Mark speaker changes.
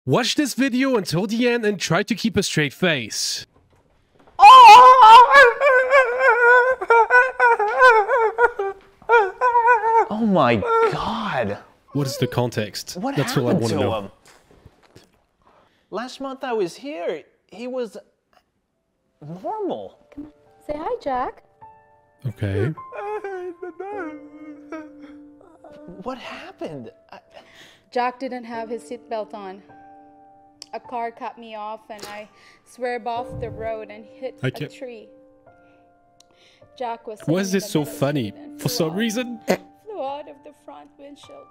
Speaker 1: Watch this video until the end and try to keep a straight face.
Speaker 2: Oh my god.
Speaker 1: What is the context?
Speaker 2: What
Speaker 1: That's all I
Speaker 2: happened
Speaker 1: want to
Speaker 2: to
Speaker 1: know.
Speaker 2: him? Last month I was here. He was normal.
Speaker 3: Come on. Say hi, Jack.
Speaker 1: Okay.
Speaker 2: What happened?
Speaker 3: Jack didn't have his seatbelt on. A car cut me off and I swerved off the road and hit a tree. Jack was
Speaker 1: Why is
Speaker 3: sitting in
Speaker 1: this
Speaker 3: the
Speaker 1: so
Speaker 3: middle
Speaker 1: funny?
Speaker 3: seat and
Speaker 1: For some
Speaker 3: flew
Speaker 1: reason?
Speaker 3: out of the front windshield.